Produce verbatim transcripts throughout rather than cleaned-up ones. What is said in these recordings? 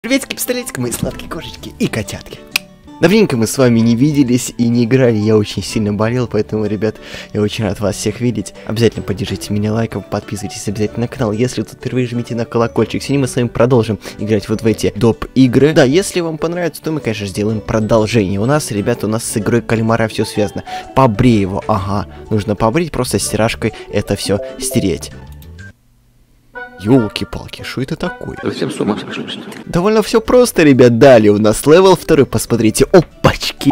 Приветики, пистолетики, мои сладкие кошечки и котятки. Давненько мы с вами не виделись и не играли, я очень сильно болел, поэтому, ребят, я очень рад вас всех видеть. Обязательно поддержите меня лайком, подписывайтесь обязательно на канал, если вы тут впервые жмите на колокольчик. Сегодня мы с вами продолжим играть вот в эти доп. Игры. Да, если вам понравится, то мы, конечно, сделаем продолжение. У нас, ребята, у нас с игрой кальмара все связано. Побрей его, ага, нужно побрить, просто стирашкой это все стереть. Ёлки-палки, что это такое? Совсем с ума сошел, что ли? Довольно все просто, ребят. Далее у нас левел второй. Посмотрите. Опачки.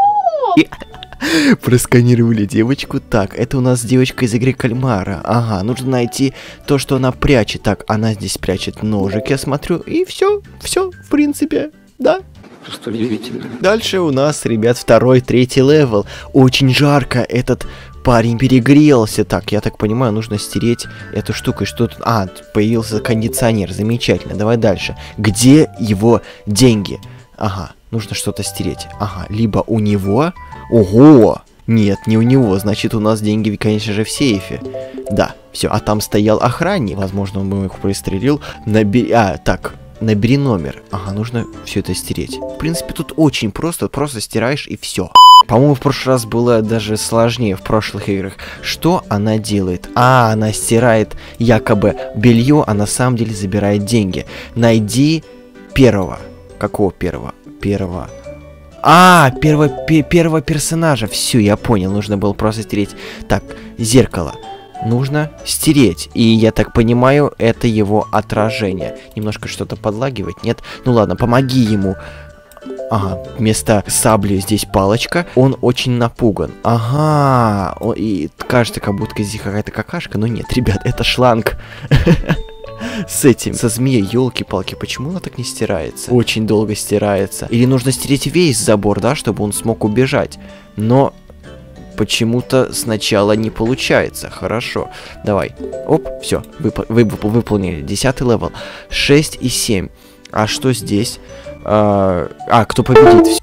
Просканировали девочку. Так, это у нас девочка из игры кальмара. Ага, нужно найти то, что она прячет. Так, она здесь прячет ножик, я смотрю. И все, все, в принципе, да. Просто удивительно. Дальше у нас, ребят, второй, третий левел. Очень жарко. Этот парень перегрелся. Так, я так понимаю, нужно стереть эту штуку. Что тут? А, появился кондиционер. Замечательно. Давай дальше. Где его деньги? Ага, нужно что-то стереть. Ага, либо у него. Ого! Нет, не у него. Значит, у нас деньги, конечно же, в сейфе. Да, все. А там стоял охранник. Возможно, он бы их пристрелил. Набери... А, так... Набери номер. Ага, нужно все это стереть. В принципе, тут очень просто. Просто стираешь и все. По-моему, в прошлый раз было даже сложнее в прошлых играх. Что она делает? А, она стирает якобы белье, а на самом деле забирает деньги. Найди первого. Какого первого? Первого. А, первого, пе первого персонажа. Все, я понял. Нужно было просто стереть. Так, зеркало. Нужно стереть. И я так понимаю, это его отражение. Немножко что-то подлагивает, нет? Ну ладно, помоги ему. Ага, вместо сабли здесь палочка. Он очень напуган. Ага, он, и кажется, как будто здесь какая-то какашка. Но нет, ребят, это шланг. С этим, со змеей, елки-палки, почему она так не стирается? Очень долго стирается. Или нужно стереть весь забор, да, чтобы он смог убежать. Но... почему-то сначала не получается. Хорошо. Давай. Оп, все. Вып вып выполнили. Десятый левел. шесть и семь. А что здесь? А, а кто победит?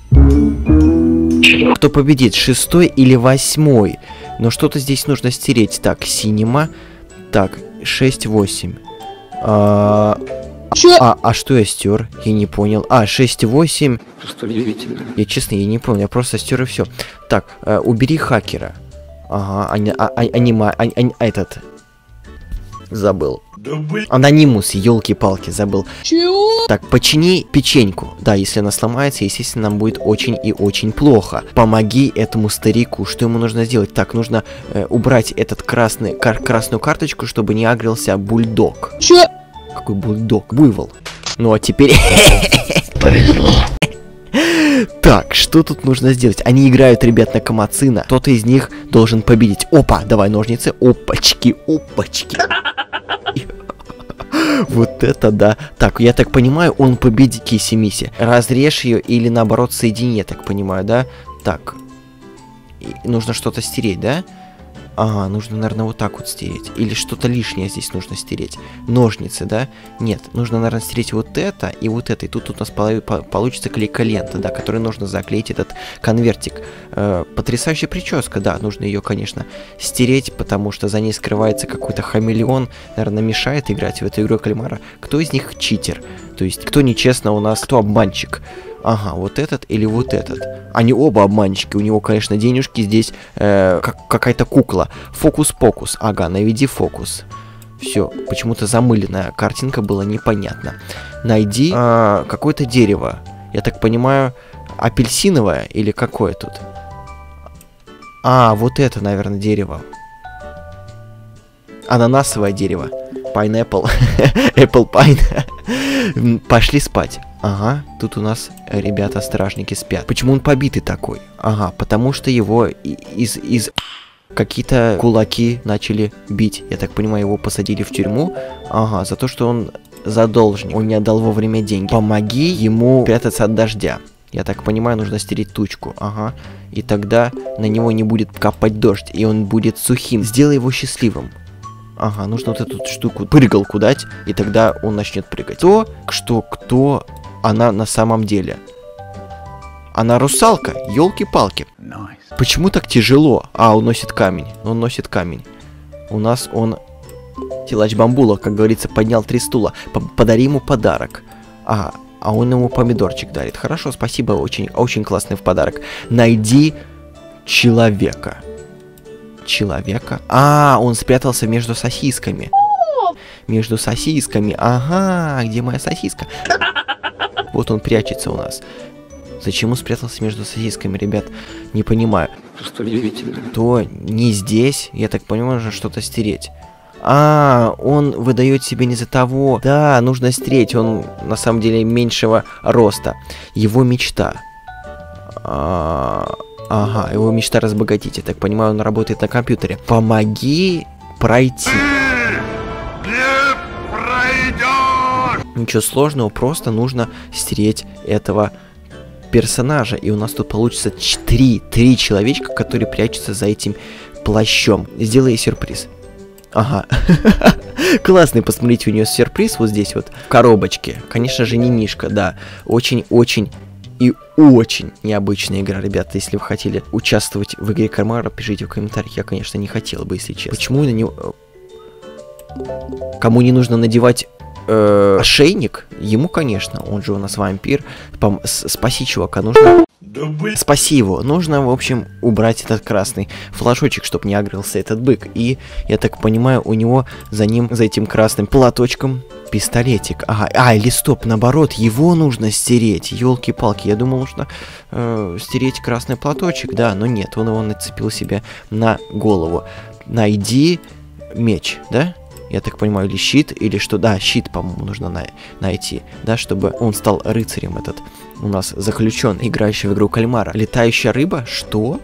Кто победит? Шестой или восьмой? Но что-то здесь нужно стереть. Так, синема. Так, шесть восемь. А... А, а что я стер? Я не понял. А, шесть восемь. Просто удивительно. Я честно, я не понял, я просто стер и все. Так, э, убери хакера. Ага, ани, а, а, анима, а, а, этот. Забыл. Анонимус, елки-палки, забыл. Чего? Так, почини печеньку. Да, если она сломается, естественно, нам будет очень и очень плохо. Помоги этому старику. Что ему нужно сделать? Так, нужно э, убрать этот красный, кар красную карточку, чтобы не агрился бульдог. Чё? Какой бульдог? Буйвол. Ну а теперь... Повезло. Так, что тут нужно сделать? Они играют, ребят, на Камацина. Кто-то из них должен победить. Опа, давай ножницы. Опачки, опачки. Вот это да. Так, я так понимаю, он победит Киси-Миси. Разрежь ее или наоборот соедини, я так понимаю, да? Так. И нужно что-то стереть, да? Ага, нужно, наверное, вот так вот стереть. Или что-то лишнее здесь нужно стереть. Ножницы, да? Нет, нужно, наверное, стереть вот это и вот это. И тут у нас получится клейколента, да, которой нужно заклеить этот конвертик. Э, потрясающая прическа, да, нужно ее, конечно, стереть, потому что за ней скрывается какой-то хамелеон. Наверное, мешает играть в эту игру кальмара. Кто из них читер? То есть, кто нечестно у нас, кто обманщик? Ага, вот этот или вот этот. Они оба обманщики. У него, конечно, денежки здесь э, как какая-то кукла. Фокус-покус. Ага, наведи фокус. Все, почему-то замыленная картинка была непонятна. Найди э, какое-то дерево. Я так понимаю, апельсиновое или какое тут? А, вот это, наверное, дерево. Ананасовое дерево. Pineapple. Apple pine. Пошли спать. Ага, тут у нас ребята-стражники спят. Почему он побитый такой? Ага, потому что его из... из... какие-то кулаки начали бить. Я так понимаю, его посадили в тюрьму. Ага, за то, что он задолжник. Он не отдал вовремя деньги. Помоги ему прятаться от дождя. Я так понимаю, нужно стереть тучку. Ага. И тогда на него не будет капать дождь, и он будет сухим. Сделай его счастливым. Ага, нужно вот эту штуку, прыгалку дать, и тогда он начнет прыгать. То, что кто она на самом деле? Она русалка, елки-палки. Nice. Почему так тяжело? А, он носит камень. Он носит камень. У нас он Силач Бамбула, как говорится, поднял три стула. П Подари ему подарок. А, А он ему помидорчик дарит. Хорошо, спасибо, очень, очень классный в подарок. Найди человека. Человека? А, он спрятался между сосисками. Между сосисками. Ага, где моя сосиска? Вот он прячется у нас. Зачем он спрятался между сосисками, ребят? Не понимаю. Просто удивительно. То не здесь, я так понимаю, нужно что-то стереть. А, он выдает себе не за того. Да, нужно стереть. Он на самом деле меньшего роста. Его мечта. А, ага, его мечта разбогатеть. Я так понимаю, он работает на компьютере. Помоги пройти. Ничего сложного, просто нужно стереть этого персонажа. И у нас тут получится три, три человечка, которые прячутся за этим плащом. Сделай сюрприз. Ага. Классный, посмотрите, у нее сюрприз вот здесь вот, в коробочке. Конечно же, не Мишка, да. Очень-очень и очень необычная игра, ребята. Если вы хотели участвовать в игре Кальмара, пишите в комментариях. Я, конечно, не хотел бы, если честно. Почему на него... Кому не нужно надевать... Э, ошейник, ему, конечно, он же у нас вампир. Пом спаси чувака, нужно... Спаси его. Нужно, в общем, убрать этот красный флажочек, чтобы не агрился этот бык. И, я так понимаю, у него за ним, за этим красным платочком пистолетик. Ага, а, или стоп, наоборот, его нужно стереть. Ёлки-палки, я думал, нужно э, стереть красный платочек, да, но нет, он его нацепил себе на голову. Найди меч, да? Я так понимаю, или щит, или что? Да, щит, по-моему, нужно на найти, да, чтобы он стал рыцарем этот у нас заключен, играющий в игру Кальмара. Летающая рыба? Что?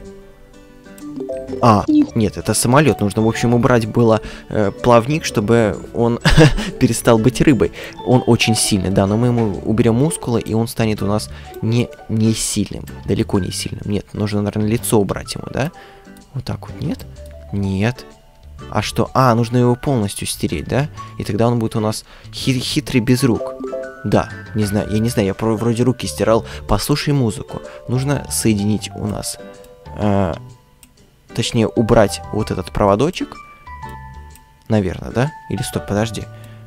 А, нет, это самолет. Нужно, в общем, убрать было э, плавник, чтобы он перестал быть рыбой. Он очень сильный, да, но мы ему уберем мускулы, и он станет у нас не, не сильным. Далеко не сильным. Нет, нужно, наверное, лицо убрать ему, да? Вот так вот, нет? Нет. А что? А, нужно его полностью стереть, да? И тогда он будет у нас хи хитрый без рук. Да, не знаю, я не знаю, я вроде руки стирал. Послушай музыку. Нужно соединить у нас... Э, точнее, убрать вот этот проводочек. Наверное, да? Или стоп, подожди.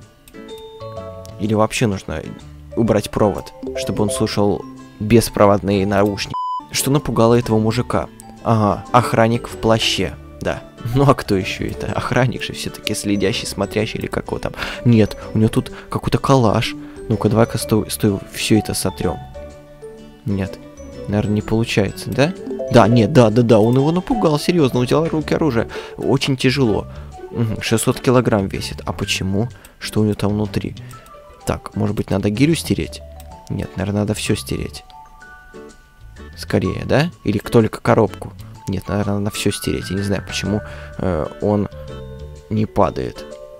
Или вообще нужно убрать провод, чтобы он слушал беспроводные наушники. Что напугало этого мужика? Ага, охранник в плаще, да. Ну а кто еще это? Охранник же все-таки следящий, смотрящий или как его там. Нет, у него тут какой-то коллаж. Ну-ка, давай-ка стой, стой, все это сотрем. Нет, наверное, не получается, да? Да, нет, да, да, да, он его напугал, серьезно, он взял руки оружие. Очень тяжело. Угу, шестьсот килограмм весит. А почему? Что у него там внутри? Так, может быть, надо гирю стереть? Нет, наверное, надо все стереть. Скорее, да? Или только коробку? Нет, наверное, надо все стереть. Я не знаю, почему э, он не падает.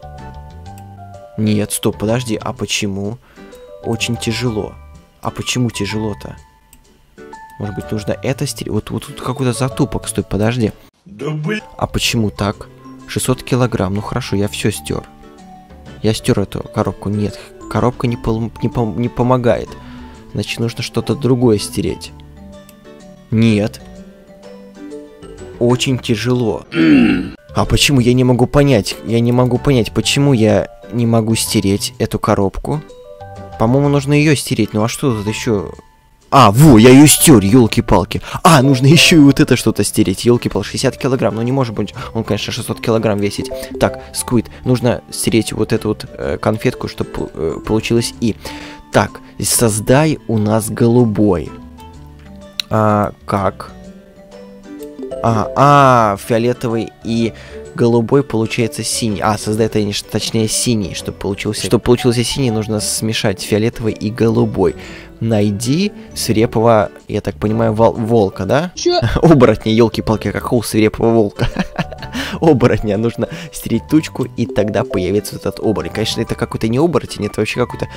Нет, стоп, подожди, а почему? Очень тяжело. А почему тяжело-то? Может быть, нужно это стереть? Вот, вот тут какой-то затупок, стой, подожди. Да блин. А почему так? шестьсот килограмм, ну хорошо, я все стер. Я стер эту коробку. Нет, коробка не, пол не, пом не помогает. Значит, нужно что-то другое стереть. Нет. Очень тяжело. А почему я не могу понять? Я не могу понять, почему я не могу стереть эту коробку. По-моему, нужно ее стереть. Ну а что тут еще? А, во, я ее стер, елки-палки. А, нужно еще и вот это что-то стереть. Елки-палки, шестьдесят килограмм. Ну не может быть, он, конечно, шестьсот килограмм весить. Так, Сквид, нужно стереть вот эту вот э, конфетку, чтобы э, получилось и. Так, создай у нас голубой. А, как? А, а, фиолетовый и голубой получается синий. А, создай, точнее, синий, чтобы получился. Чтобы получился синий, нужно смешать фиолетовый и голубой. Найди свирепого, я так понимаю, вол волка, да? Чё? Оборотня, елки-палки, какого свирепого волка? Оборотня, нужно стереть тучку, и тогда появится этот оборотень. Конечно, это какой-то не оборотень, это вообще какой-то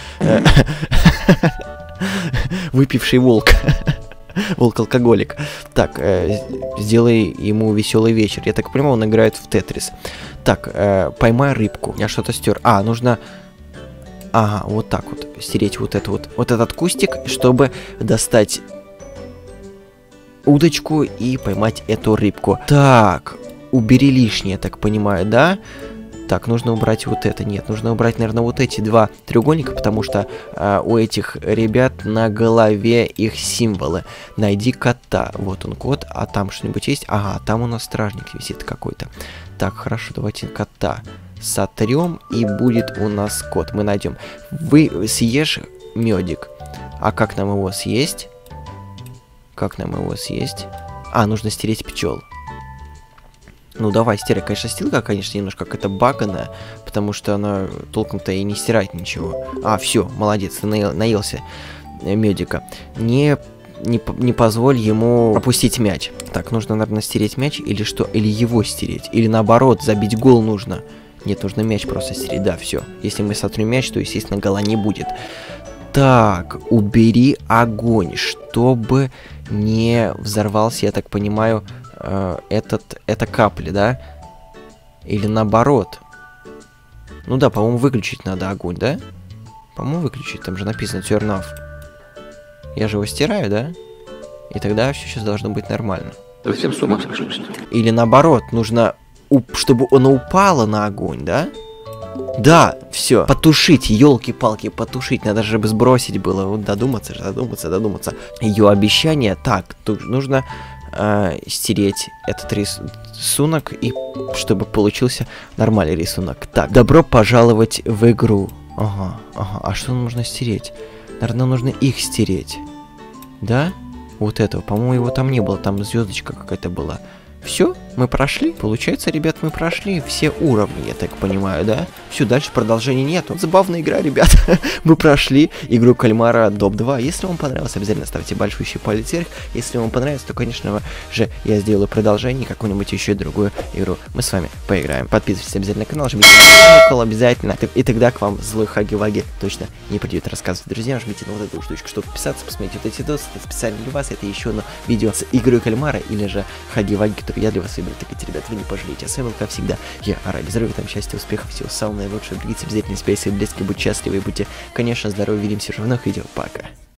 выпивший волк. Волк-алкоголик. Так, э, сделай ему веселый вечер. Я так понимаю, он играет в Тетрис. Так, э, поймай рыбку. Я что-то стер. А, нужно... Ага, вот так вот. Стереть вот это вот. Вот этот кустик, чтобы достать удочку и поймать эту рыбку. Так, убери лишнее, я так понимаю, да? Так, нужно убрать вот это. Нет, нужно убрать, наверное, вот эти два треугольника, потому что э, у этих ребят на голове их символы. Найди кота. Вот он кот, а там что-нибудь есть? Ага, там у нас стражник висит какой-то. Так, хорошо, давайте кота сотрем, и будет у нас кот. Мы найдем. Вы съешь медик. А как нам его съесть? Как нам его съесть? А, нужно стереть пчел. Ну давай, стирай. Конечно, стилка, конечно, немножко какая-то баганая, потому что она толком-то и не стирает ничего. А, все, молодец, ты наел, наелся медика. Не, не, не позволь ему пропустить мяч. Так, нужно, наверное, стереть мяч или что? Или его стереть? Или наоборот, забить гол нужно? Нет, нужно мяч просто стереть. Да, все. Если мы сотрем мяч, то, естественно, гола не будет. Так, убери огонь, чтобы не взорвался, я так понимаю, э, этот, это капли, да? Или наоборот. Ну да, по-моему, выключить надо огонь, да? По-моему, выключить, там же написано turn off. Я же его стираю, да? И тогда все сейчас должно быть нормально. Совсем с ума сошел, что ли? Или наоборот, нужно, чтобы оно упало на огонь, да? Да, все. Потушить, елки-палки, потушить. Надо же сбросить было. Вот додуматься, додуматься, додуматься. Ее обещание. Так, тут нужно э, стереть этот рисунок, и чтобы получился нормальный рисунок. Так, добро пожаловать в игру. Ага, ага. А что нужно стереть? Наверное, нужно их стереть. Да? Вот этого. По-моему, его там не было. Там звездочка какая-то была. Все, мы прошли. Получается, ребят, мы прошли все уровни, я так понимаю, да? Все, дальше продолжения нету. Забавная игра, ребят. Мы прошли игру Кальмара Доп два. Если вам понравилось, обязательно ставьте большущий палец вверх. Если вам понравится, то, конечно же, я сделаю продолжение, какую-нибудь еще другую игру. Мы с вами поиграем. Подписывайтесь обязательно на канал, жмите на колокол обязательно. И тогда к вам злой Хаги-Ваги точно не придет рассказывать. Друзья, жмите на вот эту штучку, чтобы подписаться, посмотрите вот эти видосы. Это специально для вас. Это еще одно видео с игрой Кальмара или же Хаги-Ваги, который я для вас выберу. Так, ребят, вы не пожалеете. А с вами, как всегда, я ради здоровья, там счастья, успехов, всего самого наилучшего. Берегите обязательно себя и своих близких, будьте счастливы и будьте, конечно, здоровы. Увидимся уже в новых видео. Пока.